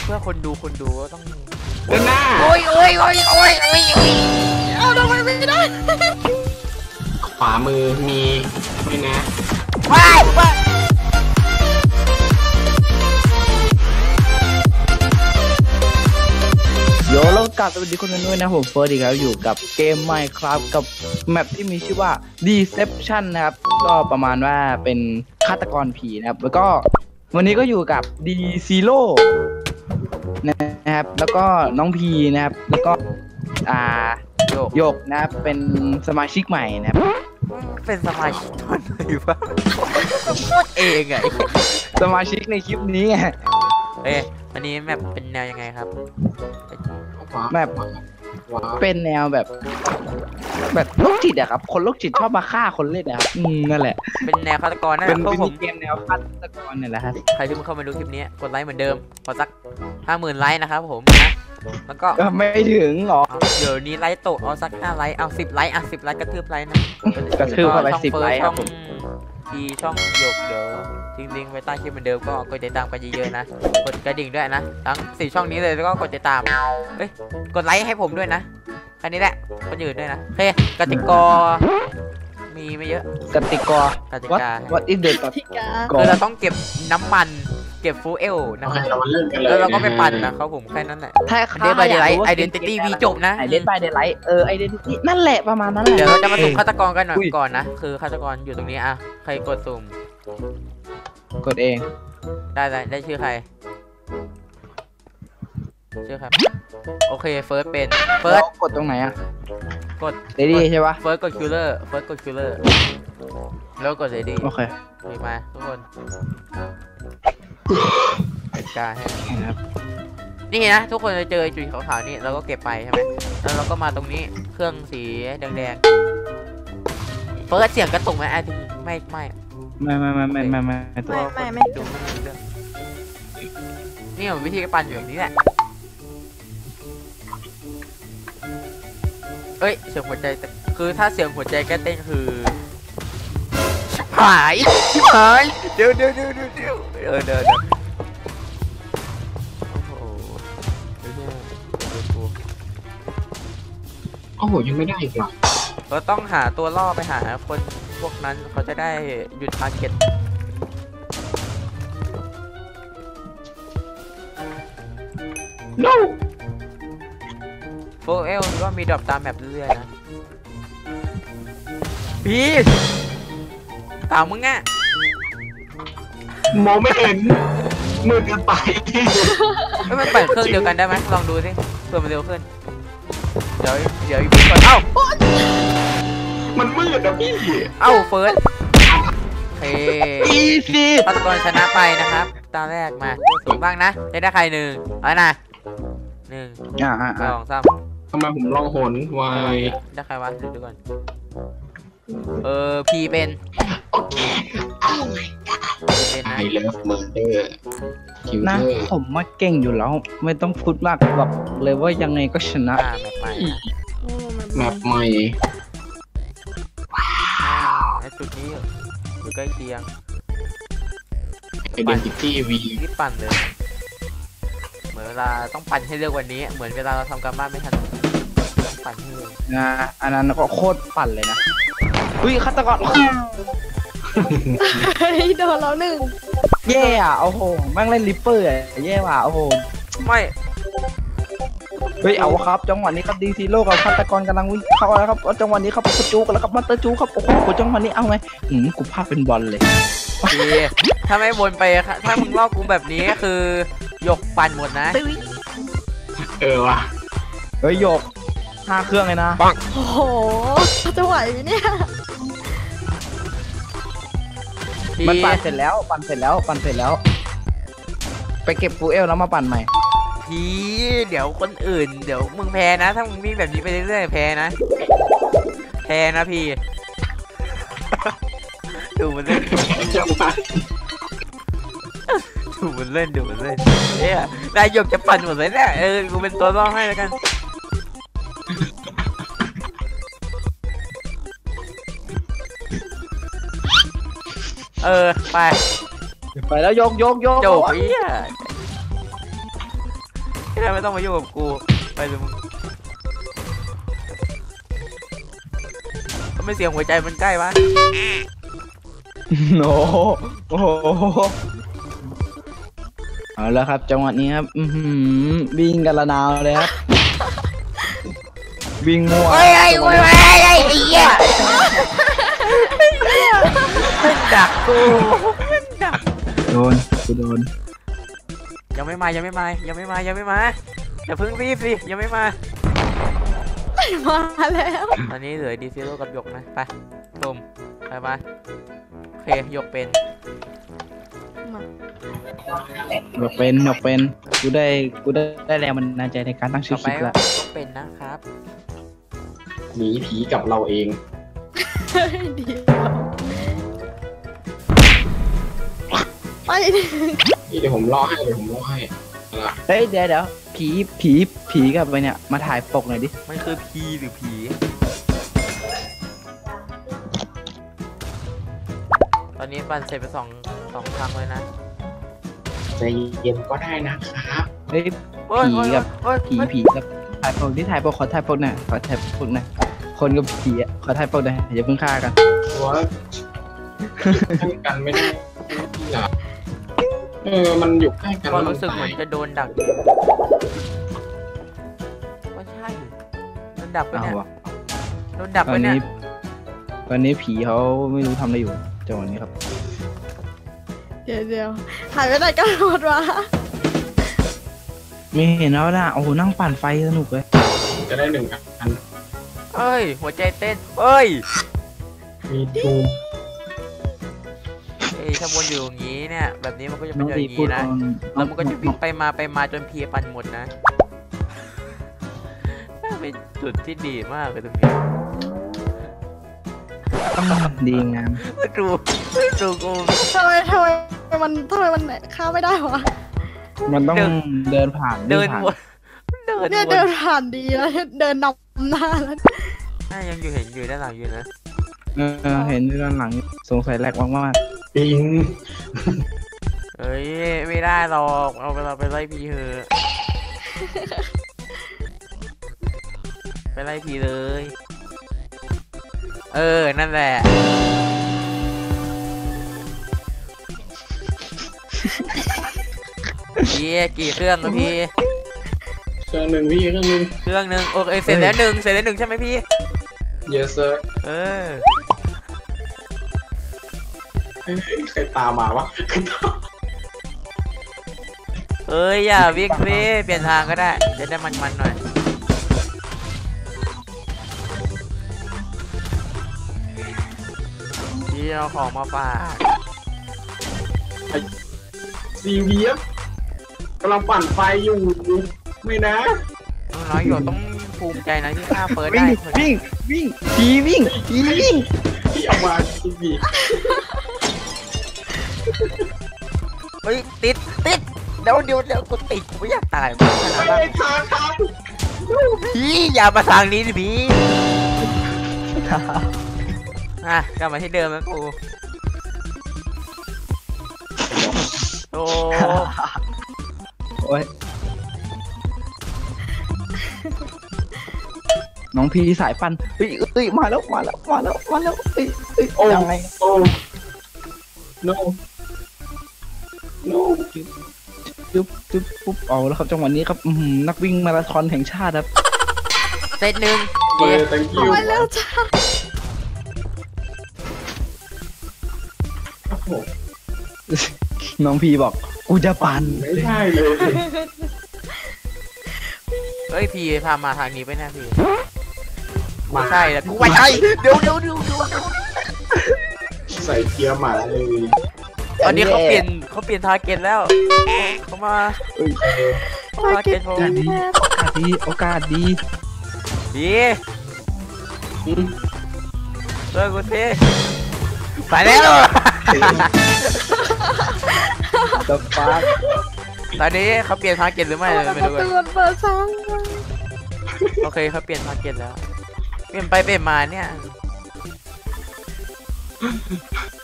พื่อคนดูก็ต้องเดินหน้าโอ้ยเอาทำไมไม่ได้ขวามือมีไม่นะว้ายโยโลกาสวัสดีคนนู้นนะผมเฟิร์สอีกแล้วอยู่กับเกม Minecraft กับแมปที่มีชื่อว่า Deception นะครับก็ประมาณว่าเป็นฆาตกรผีนะครับแล้วก็วันนี้ก็อยู่กับ D Zero นะครับแล้วก็น้องพีนะครับแล้วก็โยกนะครับเป็นสมาชิกใหม่นะครับเป็นสมาชิกตอนไหนวะพูดเองไงสมาชิกในคลิปนี้ไงอันนี้แมปเป็นแนวยังไงครับแมปเป็นแนวแบบโรคจิตอะครับคนโรคจิตชอบมาฆ่าคนเล่นนะครับนั่นแหละเป็นแนวฆาตกรนั่นแหละพวกผมเกมแนวฆาตกรเนี่ยแหละครับใครที่เข้ามาดูคลิปนี้กดไลค์เหมือนเดิมขอสัก 50,000 ไลค์นะครับผมนะแล้วก็ไม่ถึงหรอเดี๋ยวนี้ไลค์ตกเอาสัก5 ไลค์เอา10 ไลค์10 ไลค์กระทืบไลค์นะกระทืบเข้าไป10 ไลค์ครับผมช่องหยกเดี๋ยวทิ้งลิงก์ไว้ใต้คลิปเหมือนเดิมก็กดติดตามกันเยอะๆนะกดกระดิ่งด้วยนะทั้ง4 ช่องนี้เลยแล้วก็กดติดตามกดไลค์ให้ผมด้วยนะแค่นี้แหละคนอื่นด้วยนะโอเคกติกามีไม่เยอะกติกา What is the กติกาคือเราต้องเก็บน้ำมันเก็บฟูเอลนะครับแล้วเราก็ไปปั่นนะครับผมแค่นั้นแหละถ้าเดย์บายเดย์ไลท์ไอเดนติตี้วีจบนะไอเดนบายเดย์ไลท์ไอเดนติตี้นั่นแหละประมาณนั้นแหละเดี๋ยวเราจะมาสุ่มฆาตกรกันหน่อยก่อนนะคือฆาตกรอยู่ตรงนี้อ่ะใครกดสุ่มกดเองได้ชื่อใครโอเคเฟิร์สเป็นเฟิร์สกดตรงไหนอ่ะกดเรดี้ใช่ปะเฟิร์สกดคิลเลอร์แล้วกดเรดี้โอเคมาทุกคนกาให้ครับนี่นะทุกคนจะเจอจุดขาวๆนี่เราก็เก็บไปใช่ไหมแล้วเราก็มาตรงนี้เครื่องสีแดงเฟิร์สเสียงกระตุกไหมไม่ดูนี่วิธีการปั่นอยู่อย่างนี้แหละเสียงหัวใจคือถ้าเสียงหัวใจแกเต้นคือหายเดี๋ยวโอ้โหยังไม่ได้อีกเหรอเราต้องหาตัวล่อไปหาคนพวกนั้นเขาจะได้หยุดทาร์เก็ตโฟเอลก็มีดรอปตามแมปเรื่อยๆนะพี่ตามมึงอ่ะมองไม่เห็นมืดกันไปมันปั่นเครื่องเดียวกันได้ไหมลองดูสิเพื่อมันเร็วขึ้นเดี๋ยวอีกก่อนมันมืดอ่ะพี่เฟิร์สอีซี่ฆาตกรชนะไปนะครับตาแรกมาสูงบ้างนะได้ใคร1เอานะ1 2 3 ทำไมผมลองหนวายได้ใครวะดูก่อนพีเป็นไอเลิฟเมอร์เดอร์นะผมมาเก่งอยู่แล้วไม่ต้องพูดมากแบบเลยว่ายังไงก็ชนะแมปใหม่ไอจุดนี้อยู่ใกล้เคียง Identity V รีบปั่นเลยเหมือนเวลาต้องปั่นให้เร็วกว่านี้เหมือนเวลาเราทำการบ้านไม่ทันปั่นให้เร็วอันนั้นก็โคตรปั่นเลยนะฆาตกรโดนแล้ว1 แย่โอ้โหแม่งเล่นริปเปอร์แย่ว่ะโอ้โหไม่เอาครับจังหวะนี้ครับดีซีโร่กับฆาตกรกำลังวิ่งเข้าแล้วครับจังหวะนี้ครับจูกันแล้วครับมาเตอร์จูครับโอ้โหจังหวะนี้เอาไงกูพาเป็นบอลเลยถ้าไม่วนไปถ้ามึงลอกกูแบบนี้คือหยกปั่นหมดนะว่ะหยก5 เครื่องเลยนะโอ้โหจะไหวไหมเนี่ยมันปั่นเสร็จแล้วไปเก็บฟูเอลแล้วมาปั่นใหม่พี่เดี๋ยวคนอื่นเดี๋ยวมึงแพ้นะถ้ามึงวิ่งแบบนี้ไปเรื่อยๆแพ้นะพี่ดูมันเล่นนายหยกจะปั่นหมดเลยเนี่ยกูเป็นตัวล่อให้แล้วกันไปแล้วโยกโจกได้ไม่ต้องมายุ่งกับกูไปเลยมึงทำไมเสียงหัวใจมันใกล้วะโอ้โหโอ้โหเอาแล้วครับจังหวะนี้ครับวิ่งกันละนาวเลยครับวิ่งมั่วเฮ้ยไอ้เหี้ยมันดักกูมันดักโดนกูโดนยังไม่มาอย่าเพิ่งรีบสิยังไม่มามาแล้วตอนนี้เหลือดีซิโร่กับหยกนะไปตุ่มไปมาโอเคหยกเป็นยกเป็นกูได้แรงมันนาใจในการตั้งชื่ต่ออคไปลิปก็ละเป็นนะครับหนีผีกับเราเองเดียวไปดินี่เดี๋ยวผมล่อให้อะไรเฮ้ยเดี๋ยวผีกับไปเนี่ยมาถ่ายปกหน่อยดิมันคือพีหรือผีตอนนี้ปั่นเสร็จไปสองครั้งเลยนะใจเย็นก็ได้นะครับเฮ้ย ผีกับ ผีกับถ่ายปกที่ถ่ายปกขอถ่ายปกหน่อยคนกับผีอ่ะขอถ่ายปกหน่อยอย่าเพิ่งฆ่ากันว่าช่วยกันไม่ได้ที่หรอมันอยู่ใกล้กันก็รู้สึกเหมือนจะโดนดักอยู่ก็ใช่โดนดักไปเอาเนี่ยวะโดนดักตไปอนเนี่ยนี้ผีเขาไม่รู้ทำอะไรอยู่จังหวะนี้ครับเดี๋ยวหายไปไหนกันหมดวะไม่เห็นแล้วนะโอ้โหนั่งปั่นไฟสนุกเลยจะได้1 อันเอ้ยหัวใจเต้นเอ้ยมีทูถ้าวนอยู่อย่างนี้เนี่ยแบบนี้มันก็จะเป็น้นองอย่างดีพูนี้ดนะแล้วมันก็จะวิ่งไปมาจนเพียปันหมดนะเป็นจุดที่ดีมากเลยตรงนี้ดีงามดูกูทำไมมันข้ามไม่ได้วะมันต้องเดินผ่านเดินผ่านวนเดินเนี่ยวเดินนผ่านดีแล้วเดินนำหน้าแล้วยังอยู่เห็นอยู่ด้านหลังอยู่นะเห็นด้านหลังสงสัยแหลกมากปิงเอ้ยไม่ได้หรอกเอาเวลาไปไล่พีเหอะไปไล่พีเลยนั่นแหละพี่กี่เครื่องอะพี่เครื่องหนึ่งพี่เครื่องหนึ่งเครื่องหนึ่งโอเคเสร็จแล้วหนึ่งใช่ไหมพี่ yes sir ใครตามมาวะเอ้ยอย่าวิ่งพี่เปลี่ยนทางก็ได้จะได้มันหน่อยพี่เอาของมาฝากซีเวียกำลังปั่นไฟอยู่ไม่นะน้อยๆอยู่ต้องภูมิใจนะที่ฆ่าเฟิร์สๆวิ่ได้งผีวิ่งที่เอามาซีวีเฮ้ยติดเดี๋ยวกูติดกูไม่อยากตายมันขนาดไม่นั้นทางพี่อย่ามาทางนี้สิพี่กลับมาที่เดิมแล้วกูโอ้โอ้ยน้องพีสายฟันเฮ้ยมาแล้วเฮ้ยโอ้ยังไงโอ้ no no จุ๊บปุ๊บเอาแล้วครับจังหวะนี้ครับนักวิ่งมาราธอนแห่งชาติครับเซตหนึ่งเปิด thank เอา you ไปแล้วจ้าครับผมน้องพีบอกกูจะปั่นไม่ใช่เลยเฮ้ยพี่พามาทางนี้ไปแน่พี่มาใช่แล้วกูไม่ใช่เดี๋ยวใส่เกียร์หมาเลยตอนนี้เขาเปลี่ยนทาร์เก็ตแล้วเขามาไปเก็บผมโอกาสดีดีช่วยกูสิไปแล้วจะฟาดตอนนี้เขาเปลี่ยนทาร์เก็ตหรือไม่ไม่รู้เตือนเปิดช่องโอเคเขาเปลี่ยนทาร์เก็ตแล้วเปลี่ยนไปเปลี่ยนมาเนี่ย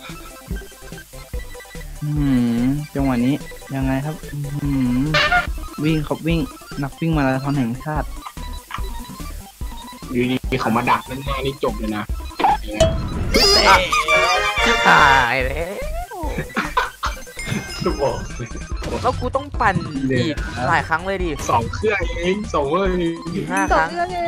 จังหวะนี้ยังไงครับวิ่งครับวิ่งนักวิ่งมาราธอนแห่งชาติอยู่ดีๆเขามาดักนั่นแน่นี่จบเลยนะหายเลยดูบอกแล้วกูต้องปั่นอีกหลายครั้งเลยดิ 2 เครื่องเอง2เครื่องเองอีก5 สคอรั้งงเรื่องเอง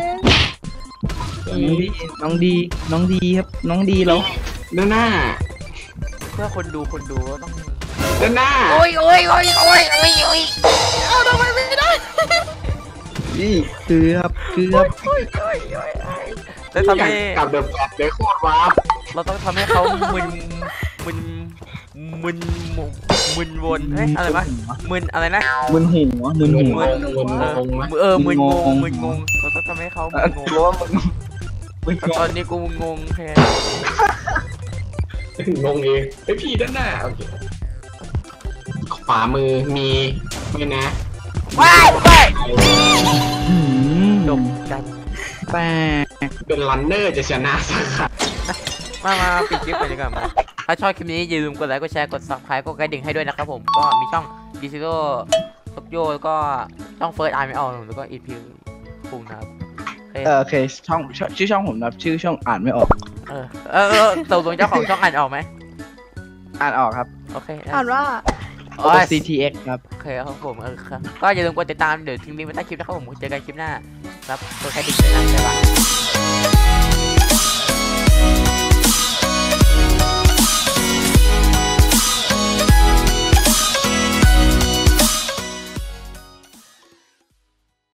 น้องดีครับน้องดีแล้วด้านหน้าเพื่อคนดูก็ต้องด้านหน้าโอ้ยเอาทำไมไม่ได้นี่เกือบแล้วทำให้กับเดอะแฟลชเลยโคตรวาร์ปเราต้องทำให้เขามึนวนเฮ้ยอะไรวะมึนอะไรนะมึนหัวมึนมึงนงไหมมึนงงเราต้องทำให้เขามึนงงตัวมึงตอนนี้กูงงแค่งงเองไอพี่ด้านหน้าโอเคขวามือมีไม่นะว้ายจดบมกันแต่เป็นรันเนอร์จะชนะสักขัดมาปิดคลิปไปดีกว่ามาถ้าชอบคลิปนี้อย่าลืมกดไลค์กดแชร์กด subscribe กดกระดิ่งให้ด้วยนะครับผมก็มีช่องดิซิโร่ตกโยแล้วก็ช่องเฟิร์สไอไม่ออกแล้วก็อีพีปุ่งนะครับโอเคชื่อช่องผมนะชื่อช่องอ่านไม่ออกตกลงเจ้าของช่องอ่านออกไหมอ่านออกครับโอเคอ่านว่า CTX ครับโอเคครับผมครับก็อย่าลืมกดติดตามเดี๋ยวทิ้งลิงก์ไว้ใต้คลิปนะครับผมเจอกันคลิปหน้าครับกดกระดิ่งด้วยนะบ๊ายบาย